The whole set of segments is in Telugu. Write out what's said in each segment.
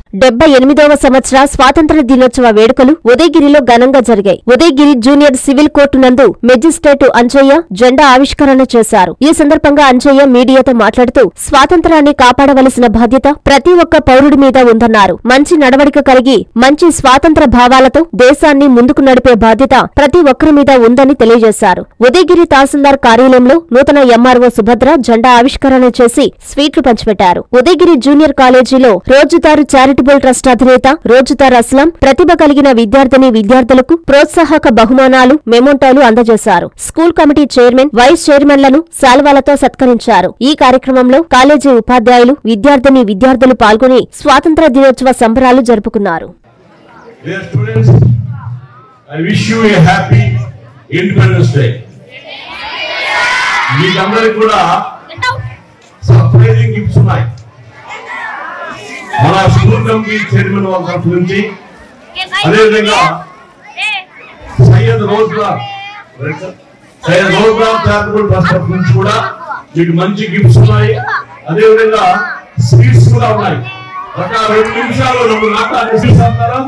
78వ సంవత్సర స్వాతంత్ర దినోత్సవ వేడుకలు ఉదయగిరిలో ఘనంగా జరిగాయి. ఉదయగిరి జూనియర్ సివిల్ కోర్టు నందు మెజిస్ట్రేటు అంజయ్య జెండా ఆవిష్కరణ చేశారు. ఈ సందర్భంగా అంజయ్య మీడియాతో మాట్లాడుతూ స్వాతంత్రాన్ని కాపాడవలసిన బాధ్యత ప్రతి ఒక్క పౌరుడి మీద ఉందన్నారు. మంచి నడవడిక కలిగి మంచి స్వాతంత్ర భావాలతో దేశాన్ని ముందుకు నడిపే బాధ్యత ప్రతి ఒక్కరి మీద ఉందని తెలియజేశారు. ఉదయగిరి తహసీల్దార్ కార్యాలయంలో నూతన ఎంఆర్ఓ సుభద్ర జెండా ఆవిష్కరణ చేసి స్వీట్లు పంచిపెట్టారు. ఉదయగిరి జూనియర్ కాలేజీలో రోజుదారు చారిటబుల్ ట్రస్ట్ అధినేత రోజుదార్ అస్లాం ప్రతిభ కలిగిన విద్యార్థులకు ప్రోత్సాహక బహుమానాలు మెమోంటాలు అందజేశారు. స్కూల్ కమిటీ చైర్మన్ వైస్ చైర్మన్లను శాల్వాలతో సత్కరించారు. ఈ కార్యక్రమంలో కాలేజీ ఉపాధ్యాయులు విద్యార్థులు పాల్గొని స్వాతంత్ర దినోత్సవ సంబరాలు జరుపుకున్నారు. మన స్కూల్ కమిటీ చైర్మన్ వాళ్ళ తరఫు నుంచి అదేవిధంగా సయ్యద్ రోజ్గార్ చారిటబుల్ ట్రస్ట్ తరఫు నుంచి కూడా మీకు మంచి గిఫ్ట్స్ ఉన్నాయి. అదేవిధంగా స్వీట్స్ కూడా ఉన్నాయి. ఒక 2 నిమిషాలు 2 నాటకాలు చేస్తారా?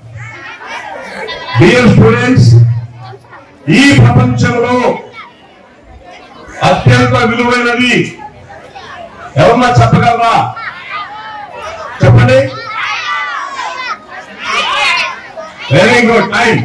డియర్ స్టూడెంట్స్, ఈ ప్రపంచంలో అత్యంత విలువైనది ఎవరన్నా చెప్పగలరా? చెప్పండి. Very good. టైం.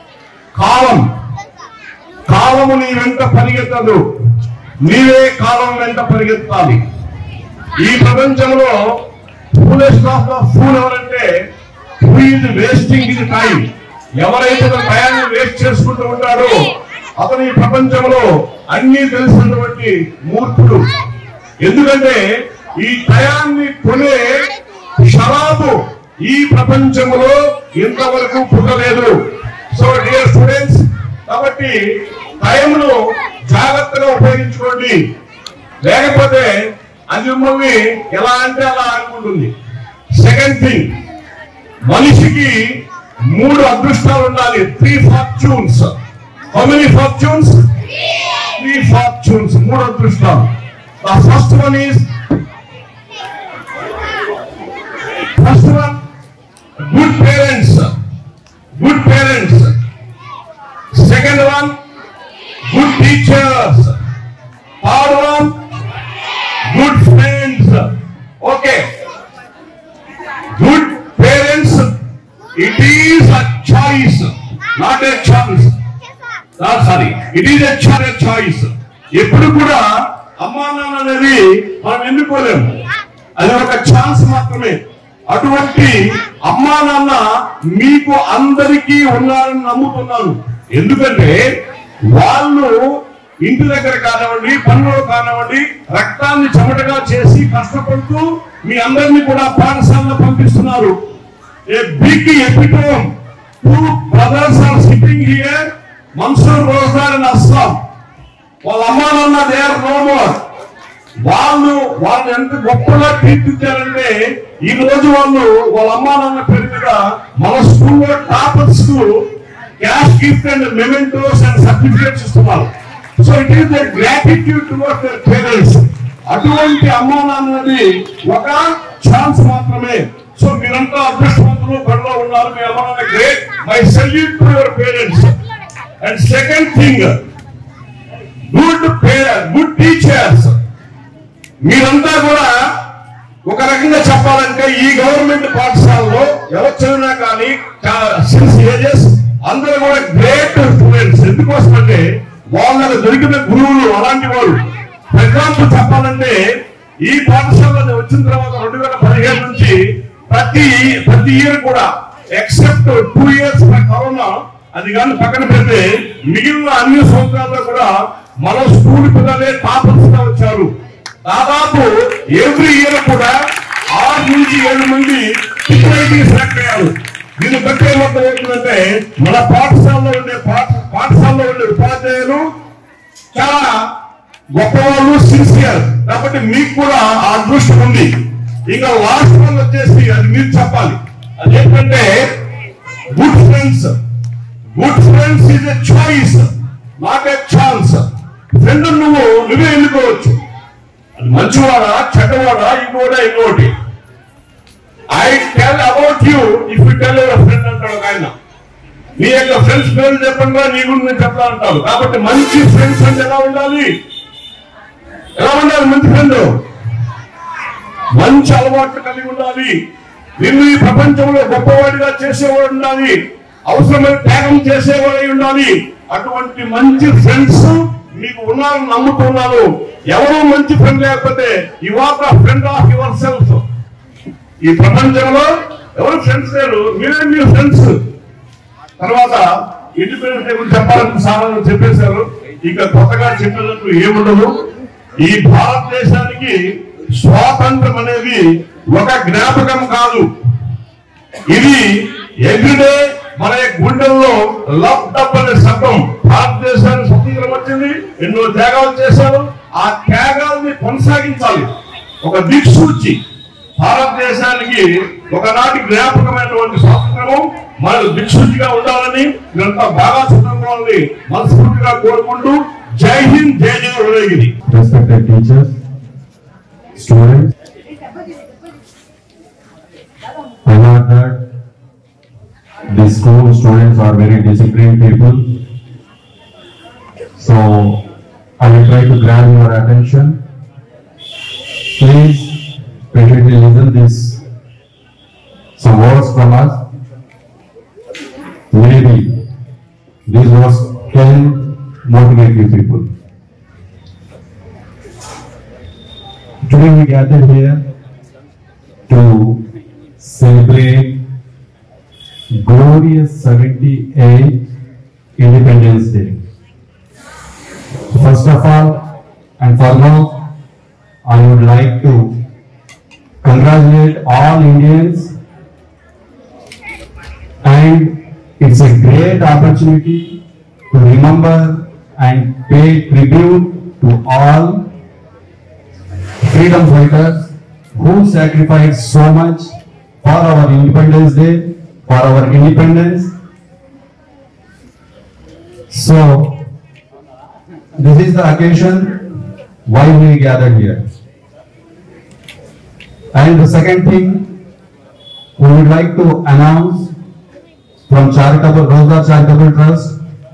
కాలము నీ వెంట పరిగెత్తదు, నీవే కాలం వెంట పరిగెత్తాలి. ఈ ప్రపంచంలో ఫూలెస్ట్ ఆఫ్ ద ఫూల్ ఎవరంటే who is wasting his time. ఎవరైతే టైంని వేస్ట్ చేసుకుంటూ ఉంటాడో అతను ఈ ప్రపంచంలో అన్ని తెలిసినటువంటి మూర్ఖుడు. ఎందుకంటే ఈ టయాన్ని కొనే షరాబు ఈ ప్రపంచంలో ఇంతవరకు పుట్టలేదు. సో డియర్ స్టూడెంట్స్, కాబట్టి టైంను జాగ్రత్తగా ఉపయోగించుకోండి. లేకపోతే అది మిమ్మల్ని ఎలా అంటే అలా అనుకుంటుంది. సెకండ్ థింగ్, మనిషికి 3 అదృష్టాలు ఉండాలి. 3 fortunes. How many fortunes? 3 fortunes. 3 అదృష్టాలు. The first one is good parents. Second one, good teachers. Third one, good friends. Okay, good parents, it is a choice, not a chance. Sorry, it is a choice. ఎప్పుడు కూడా అమ్మా నాన్న అనేది మనం ఎన్నుకోలేము, అది ఒక ఛాన్స్ మాత్రమే. అటువంటి అమ్మా నాన్న మీకు అందరికీ ఉన్నారని నమ్ముతున్నాను. ఎందుకంటే వాళ్ళు ఇంటి దగ్గర కానివ్వండి, పనులు కానివ్వండి, రక్తాన్ని చెమటగా చేసి కష్టపడుతూ మీ అందరినీ కూడా పాఠశాలలో పంపిస్తున్నారు. A big epitome. 2 brothers are sitting here, Mansoor Rozgar and Aslam. వాళ్ళ అమ్మా నాన్న దే ఆర్ నో మోర్. వాళ్ళు ఎంత గొప్పగా తీర్చిచ్చారంటే ఈ రోజు వాళ్ళ అమ్మా నాన్న పేరుగా మన స్కూల్లో టాపర్స్ కు cash gift and mementos and certificates ఇస్తున్నారు. So it is the gratitude towards their parents. అటువంటి అమ్మా నాన్నది ఒక ఛాన్స్ మాత్రమే. సో మీరంతా అదృష్టవంతులు, బడిలో ఉన్నారు. మీ అమ్మా నాన్న great. My salute to your parents. And second thing, good teachers. మీరంతా కూడా ఒక రకంగా చెప్పాలంటే ఈ గవర్నమెంట్ పాఠశాలలో ఎవరు చదివినా కానీ సిన్స్ ఏజెస్ అందరూ కూడా గ్రేట్ స్టూడెంట్స్. ఎందుకోసం అంటే వాళ్ళకి దొరికిన గురువులు అలాంటి వాళ్ళు. ఫర్ ఎగ్జాంపుల్ చెప్పాలంటే ఈ పాఠశాలలో వచ్చిన తర్వాత 2015 నుంచి ప్రతి ఇయర్ కూడా ఎక్సెప్ట్ 2 years కరోనా అది కానీ పక్కన పెడితే మిగిలిన అన్ని సంవత్సరాల్లో కూడా మన స్కూల్ పిల్లలే టాపర్స్ గా వచ్చారు. దాదాపు ఎవ్రీ ఇయర్ కూడా 6 నుంచి 7 మంది సెలెక్ట్ అయ్యారు. దీన్ని బట్టి ఏమవుతుందంటే మన పాఠశాలలో ఉండే ఉపాధ్యాయులు చాలా గొప్పవాళ్ళు, సిన్సియర్. కాబట్టి మీకు కూడా ఆ అదృష్టం ఉంది. ఇంకా లాస్ట్ వన్ వచ్చేసి అది మీరు చెప్పాలి. అదేంటంటే good friends. Good friends is a choice, not a chance. Friend నువ్వే ఎన్నుకోవచ్చు. అది మంచివాడా చెడ్డవాడా ఇంకోటి. I tell about you if you tell your friend అంటాడు ఒక ఆయన. నీ యొక్క ఫ్రెండ్స్ పేరు చెప్పండి, నీ గురించి నేను చెప్తా అంటాను. కాబట్టి మంచి ఫ్రెండ్స్ అంటే ఎలా ఉండాలి? ఎలా ఉండాలి మంచి ఫ్రెండ్? మంచి అలవాట్లు కలిగి ఉండాలి. నిన్ను ఈ ప్రపంచంలో గొప్పవాడిగా చేసేవాడు ఉండాలి. అవసరమైన త్యాగం చేసేవాడై ఉండాలి. అటువంటి మంచి ఫ్రెండ్స్ మీకు ఉన్నారని నమ్ముతున్నాను. ఎవరో మంచి ఫ్రెండ్ లేకపోతే you are the friend of your self. ఈ ప్రపంచంలో ఎవరు ఫ్రెండ్స్ లేరు, మీరే మీ ఫ్రెండ్స్. తర్వాత ఇండిపెండెన్స్ డే గురించి చెప్పాలని సాధారణ చెప్పేశారు. ఇక కొత్తగా చెప్పేందుకు ఏముండదు. ఈ భారతదేశానికి స్వాతంత్రం అనేది ఒక జ్ఞాపకం కాదు. ఇది ఎవ్రీడే మన గుండెల్లో లబ్డబ్ అనే శబ్దం. భారతదేశానికి స్వతంత్రం వచ్చింది, ఎన్నో త్యాగాలు చేశారు. ఆ త్యాగాల్ని కొనసాగించాలి. ఒక దిక్సూచి భారతదేశానికి ఒకనాటి జ్ఞాపకమైనటువంటి స్వాతంత్రము మన దిక్సూచిగా ఉండాలని ఇదంతా బాగా చదువుకోవాలని మనస్ఫూర్తిగా కోరుకుంటూ జై హింద్, జై జై Udayagiri. Respected teachers, students, I know that the school students are very disciplined people, so I will try to grab your attention. Please patiently listen this some words from us. Maybe these words can motivate you people. Today we gather here to celebrate glorious 78th Independence Day. First of all and foremost, I would like to congratulate all Indians, and it's a great opportunity to remember and pay tribute to all freedom fighters who sacrificed so much for our Independence Day, for our independence. So, this is the occasion why we gathered here. And the second thing, we would like to announce from Rozgar Charitable Trust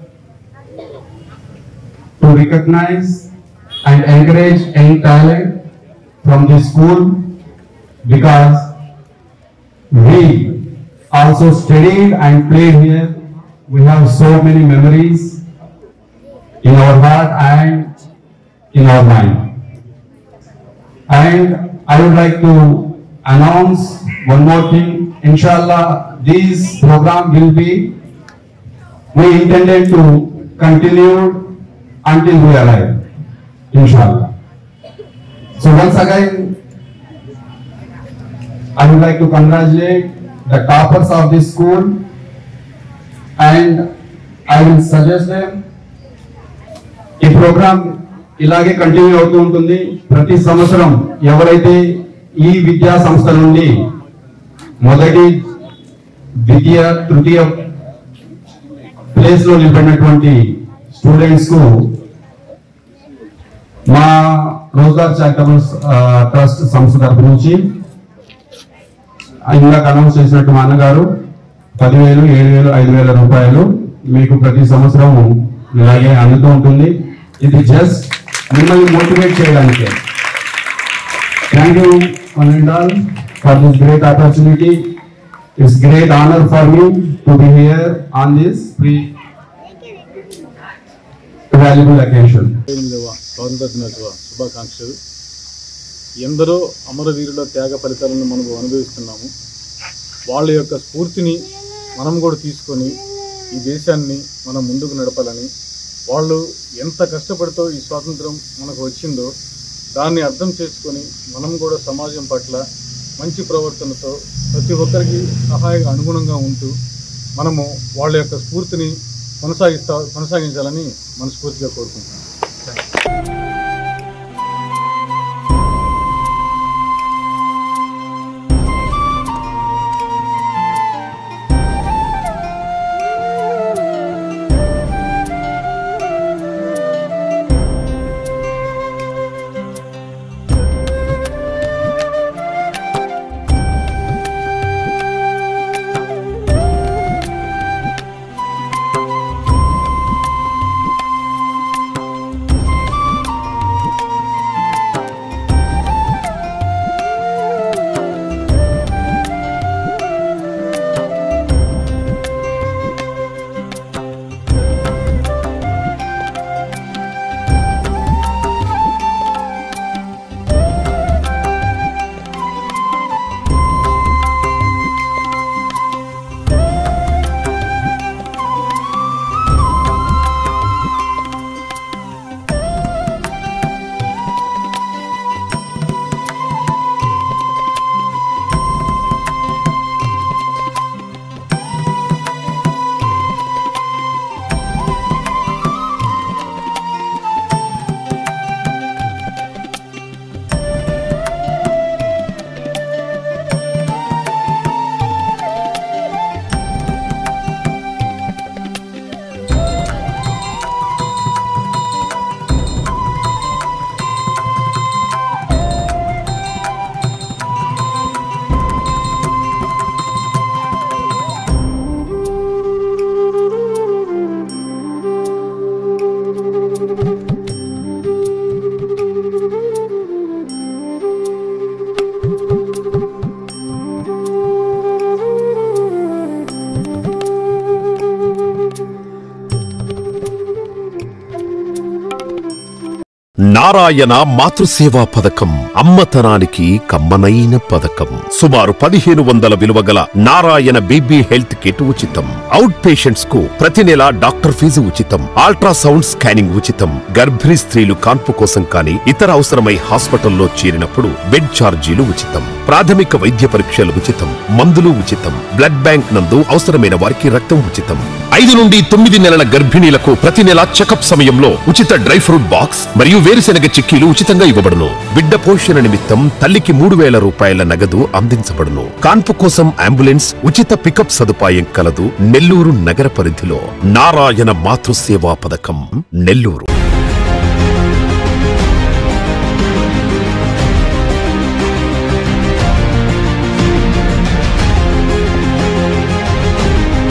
to recognize and encourage any talent from the school, because we also studied and played here. We have so many memories in our heart and in our mind. And I would like to announce one more thing. Inshallah, this program will be, we intended to continue until we arrive. Inshallah. So once again, I would like to congratulate the toppers of this school, and I will suggest them, ఈ ప్రోగ్రామ్ ఇలాగే కంటిన్యూ అవుతూ ఉంటుంది. ప్రతి సంవత్సరం ఎవరైతే ఈ విద్యా సంస్థ నుండి మొదటి, ద్వితీయ, తృతీయ ప్లేస్ లో నిలబడినటువంటి స్టూడెంట్స్ కు మా రోజ్గార్ చారిటబుల్ ట్రస్ట్ సంస్థ తరపు నుంచి ఇందాక అనౌన్స్ చేసినట్టు మా అన్నగారు 10,000, 7,000, 5,000 రూపాయలు మీకు ప్రతి సంవత్సరం ఇలాగే అందుతూ ఉంటుంది. ఇది జస్ట్ మిమ్మల్ని మోటివేట్ చేయడానికే. Thank you one and all for this great opportunity. It's great honour for me to be here on this valuable occasion. స్వాతంత్ర దినోత్సవ శుభాకాంక్షలు. ఎందరో అమరవీరుల త్యాగ ఫలితాలను మనం అనుభవిస్తున్నాము. వాళ్ళ యొక్క స్ఫూర్తిని మనం కూడా తీసుకొని ఈ దేశాన్ని మనం ముందుకు నడపాలని, వాళ్ళు ఎంత కష్టపడితో ఈ స్వాతంత్రం మనకు వచ్చిందో దాన్ని అర్థం చేసుకొని మనం కూడా సమాజం పట్ల మంచి ప్రవర్తనతో ప్రతి ఒక్కరికి సహాయంగా అనుగుణంగా ఉంటూ మనము వాళ్ళ యొక్క స్ఫూర్తిని కొనసాగించాలని మనస్ఫూర్తిగా కోరుకుంటున్నాను. నారాయణ మాతృసేవా పథకం అమ్మతనానికి కమ్మనైన పథకం. సుమారు 1500 విలువగల నారాయణ బేబీ హెల్త్ కిట్ ఉచితం. అవుట్ పేషెంట్స్ కు ప్రతి నెల డాక్టర్ ఫీజు ఉచితం. అల్ట్రాసౌండ్ స్కానింగ్ ఉచితం. గర్భిణీ స్త్రీలు కాన్పు కోసం కానీ ఇతర అవసరమై హాస్పిటల్లో చేరినప్పుడు బెడ్ ఛార్జీలు ఉచితం. ప్రాథమిక వైద్య పరీక్షలు ఉచితం. మందులు ఉచితం. బ్లడ్ బ్యాంక్ నందు అవసరమైన వారికి రక్తం ఉచితం. 5 నుండి 9 నెలల గర్భిణీలకు ప్రతి నెల చెకప్ సమయంలో ఉచిత డ్రై ఫ్రూట్ బాక్స్ మరియు వేరుశెనగ చిక్కీలు ఉచితంగా ఇవ్వబడును. బిడ్డ పోషణ నిమిత్తం తల్లికి 3000 రూపాయల నగదు అందించబడును. కాన్పు కోసం అంబులెన్స్ ఉచిత పికప్ సదుపాయం కలదు. నెల్లూరు నగర పరిధిలో నారాయణ మాతృసేవా పథకం, నెల్లూరు.